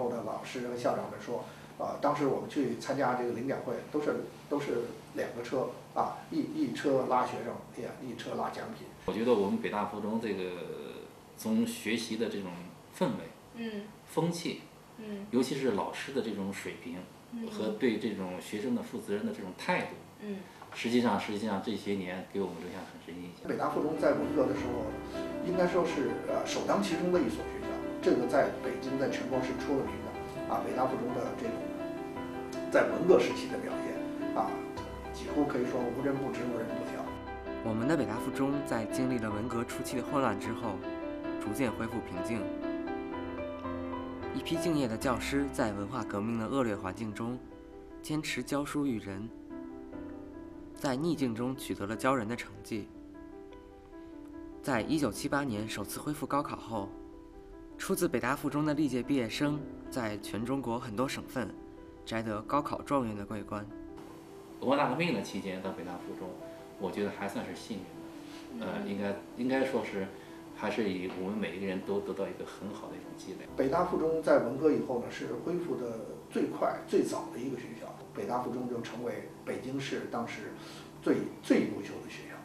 候的老师和校长们说，当时我们去参加这个领奖会，都是2个车啊，一车拉学生，一车拉奖品。 我觉得我们北大附中这个从学习的这种氛围，风气，尤其是老师的这种水平，和对这种学生的负责任的这种态度，实际上这些年给我们留下很深印象。 北大附中在文革的时候，应该说是首当其冲的一所学校，这个在北京在全国是出了名的啊。北大附中的这种在文革时期的表现啊，几乎可以说无人不知无人不晓。 我们的北大附中在经历了文革初期的混乱之后，逐渐恢复平静。一批敬业的教师在文化革命的恶劣环境中，坚持教书育人，在逆境中取得了骄人的成绩。在1978年首次恢复高考后，出自北大附中的历届毕业生在全中国很多省份摘得高考状元的桂冠。 文化大革命的期间到北大附中，我觉得还算是幸运的，应该说是还是以我们每一个人都得到一个很好的一种积累。 北大附中在文革以后呢，是恢复的最快最早的一个学校，北大附中就成为北京市当时最优秀的学校。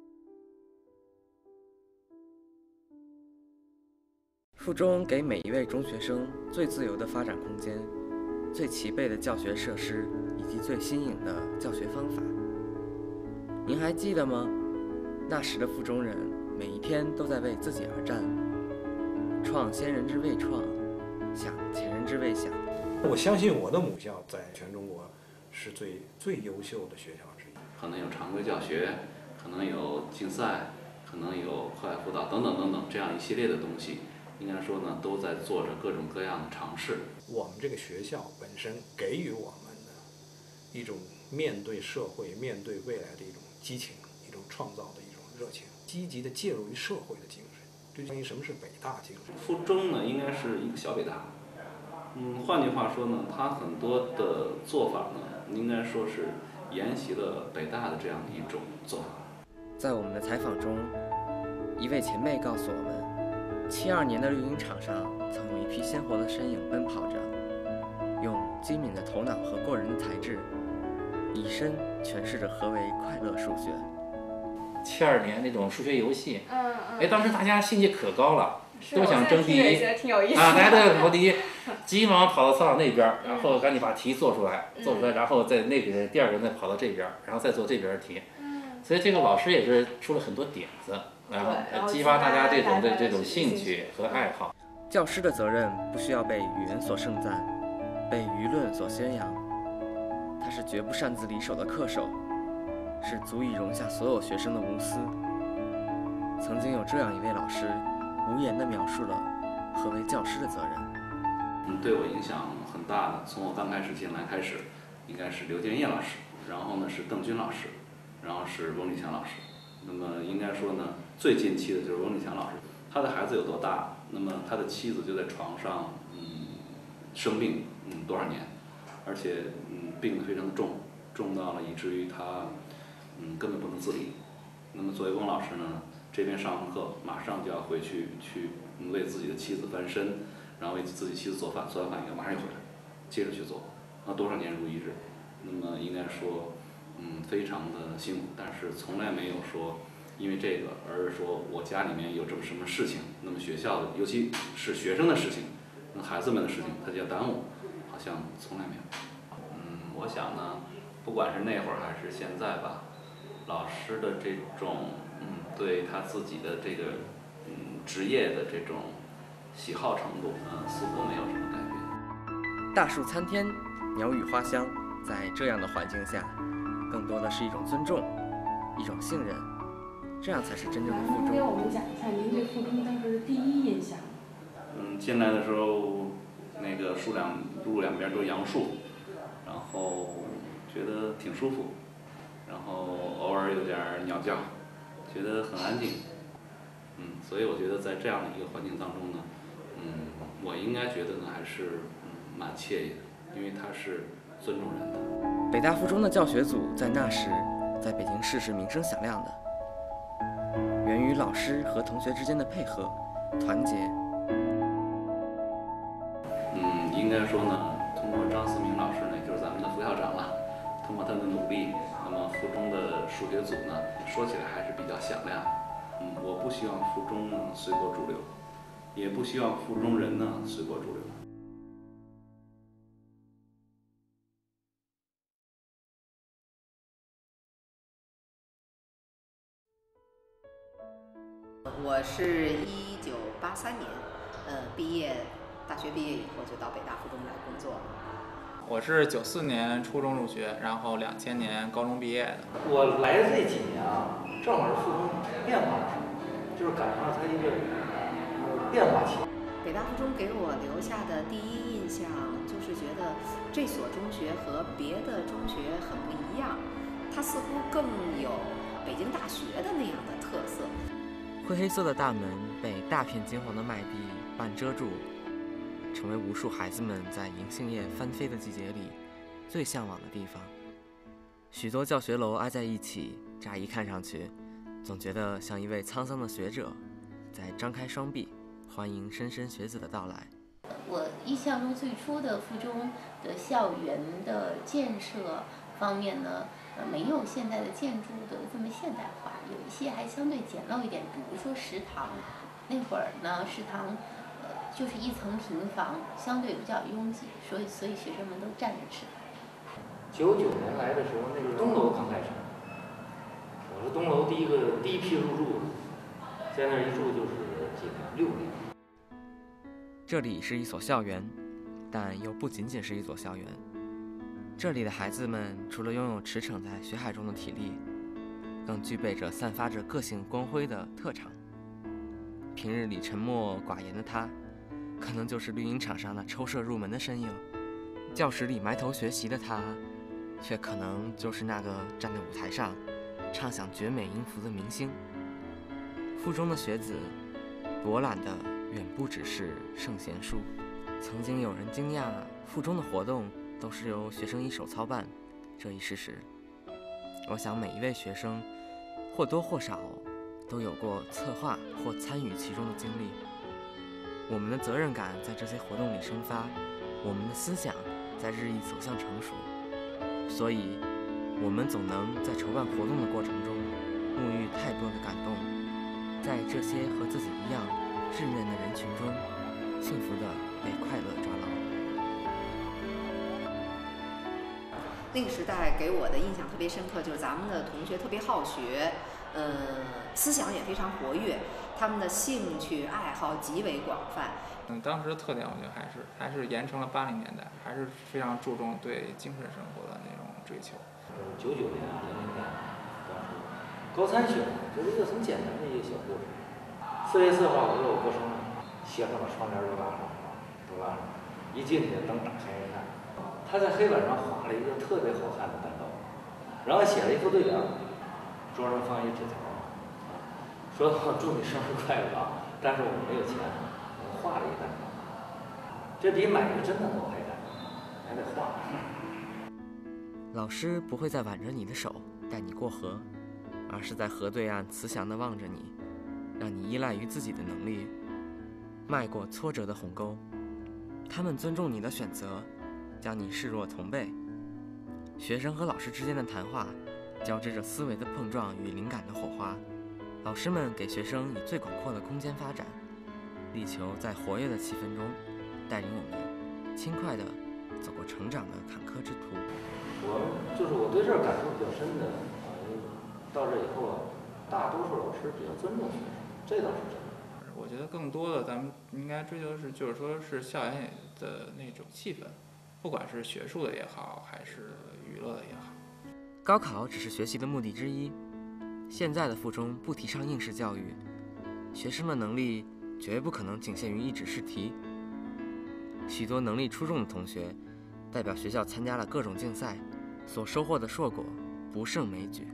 附中给每一位中学生最自由的发展空间，最齐备的教学设施以及最新颖的教学方法。您还记得吗？那时的附中人每一天都在为自己而战，创先人之未创，想前人之未想。 我相信我的母校在全中国是最优秀的学校之一。 可能有常规教学，可能有竞赛，可能有课外辅导等等等等这样一系列的东西，应该说呢，都在做着各种各样的尝试。 我们这个学校本身给予我们的一种面对社会、面对未来的一种激情，一种创造的一种热情，积极的介入于社会的精神。这关于什么是北大精神？ 附中呢，应该是一个小北大。换句话说呢，它很多的做法呢，应该说是沿袭了北大的这样的一种做法。 在我们的采访中，一位前辈告诉我们，72年的绿茵场上曾有一批鲜活的身影奔跑着，用机敏的头脑和过人的才智，以身诠释着何为快乐数学。 72年那种数学游戏，当时大家兴趣可高了，都想争第一， 挺有意思大家都想跑第一，急忙跑到操场那边，然后赶紧把题做出来，然后再那个人第二个人再跑到这边，然后再做这边的题。所以这个老师也是出了很多点子，然后激发大家这种兴趣和爱好。 教师的责任不需要被语言所盛赞，被舆论所宣扬，他是绝不擅自离手的恪守，是足以容下所有学生的无私。曾经有这样一位老师，无言地描述了何为教师的责任。 对我影响很大的，从我刚开始进来开始，应该是刘建业老师，然后呢是邓军老师，然后是翁立强老师。那么应该说呢，最近期的就是翁立强老师，他的孩子有多大？那么他的妻子就在床上，生病，多少年，而且病得非常的重到了以至于他，根本不能自理。那么作为翁老师呢，这边上完课，马上就要回去为自己的妻子翻身，然后为自己妻子做饭，做完饭以后马上又回来，接着去做，多少年如一日。那么应该说，非常的辛苦，但是从来没有说因为这个而说我家里面有这么什么事情，那么学校的，尤其是学生的事情，那孩子们的事情，他就要耽误，好像从来没有。我想呢，不管是那会儿还是现在吧，老师的这种对他自己的这个职业的这种喜好程度，似乎没有什么改变。 大树参天，鸟语花香，在这样的环境下，更多的是一种尊重，一种信任，这样才是真正的附中。 给我们讲一下您对附中当时的第一印象。 进来的时候，那个路两边都是杨树，然后觉得挺舒服，然后偶尔有点鸟叫，觉得很安静。所以我觉得在这样的一个环境当中呢，我应该觉得呢还是蛮惬意的，因为它是尊重人的。 北大附中的教学组在那时在北京市是名声响亮的，源于老师和同学之间的配合、团结。 应该说呢，通过张思明老师呢，也就是咱们的副校长了，通过他的努力，那么附中的数学组呢，说起来还是比较响亮。我不希望附中呢随波逐流，也不希望附中人呢随波逐流。 我是1983年，毕业，大学毕业以后就到北大附中来工作。 我是94年初中入学，然后2000年高中毕业的。 我来的这几年啊，正好是附中变化期，就是赶上了它一个变化期。 北大附中给我留下的第一印象就是觉得这所中学和别的中学很不一样，它似乎更有北京大学的那样的特色。 灰黑色的大门被大片金黄的麦地半遮住，成为无数孩子们在银杏叶翻飞的季节里最向往的地方。许多教学楼挨在一起，乍一看上去，总觉得像一位沧桑的学者在张开双臂，欢迎莘莘学子的到来。 我印象中最初的附中的校园的建设方面呢，没有现在的建筑的这么现代化，有一些还相对简陋一点，比如说食堂，那会儿呢食堂就是一层平房，相对比较拥挤，所以学生们都站着吃。 99年来的时候，那个东楼刚开始，我是东楼第一批入住的，在那儿一住就是几年，6年。 这里是一所校园，但又不仅仅是一所校园。这里的孩子们除了拥有驰骋在学海中的体力，更具备着散发着个性光辉的特长。平日里沉默寡言的他，可能就是绿茵场上那抽射入门的身影；教室里埋头学习的他，却可能就是那个站在舞台上唱响绝美音符的明星。附中的学子博览的远不只是圣贤书。曾经有人惊讶附中的活动都是由学生一手操办这一事实，我想每一位学生或多或少都有过策划或参与其中的经历。我们的责任感在这些活动里生发，我们的思想在日益走向成熟，所以我们总能在筹办活动的过程中沐浴太多的感动，在这些和自己一样稚嫩的人群中幸福地被快乐抓牢。 那个时代给我的印象特别深刻，就是咱们的同学特别好学，思想也非常活跃，他们的兴趣爱好极为广泛。 当时的特点我觉得还是沿承了80年代，还是非常注重对精神生活的那种追求。 99年、2000年，当时高3学就是一个很简单的一个小故事。4月4号我有过生日，写上了窗帘都拉上，一进去灯打开一看，他在黑板上画了一个特别好看的蛋糕，然后写了一副对联，桌上放一纸条，说祝你生日快乐啊！但是我没有钱，我画了一蛋糕，这比买一个真的都还难，还得画。 老师不会再挽着你的手带你过河，而是在河对岸慈祥地望着你，让你依赖于自己的能力，迈过挫折的鸿沟。他们尊重你的选择，将你视若同辈。学生和老师之间的谈话，交织着思维的碰撞与灵感的火花。老师们给学生以最广阔的空间发展，力求在活跃的气氛中，带领我们轻快地走过成长的坎坷之途。 我对这儿感受比较深的到这以后啊，大多数老师比较尊重学生，这倒是真的。 我觉得更多的咱们应该追求的是，就是说是校园的那种气氛，不管是学术的也好，还是娱乐的也好。 高考只是学习的目的之一，现在的附中不提倡应试教育，学生的能力绝不可能仅限于一纸试题。许多能力出众的同学代表学校参加了各种竞赛，所收获的硕果不胜枚举。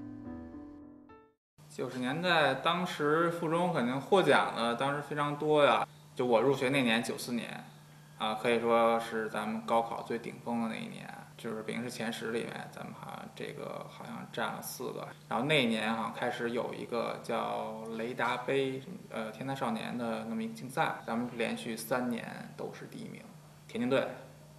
90年代，当时附中肯定获奖的当时非常多呀。就我入学那年94年，可以说是咱们高考最顶峰的那一年，就是北京市前10里面，咱们好像占了4个。然后那一年开始有一个叫雷达杯，天才少年的那么一个竞赛，咱们连续3年都是第1名。田径队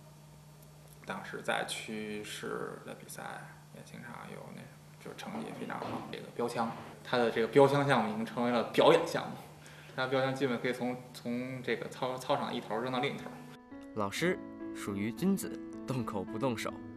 当时在区市的比赛也经常有就成绩非常好。这个标枪，它的这个标枪项目已经成为了表演项目，它标枪基本可以从这个操场一头扔到另一头。 老师属于君子，动口不动手。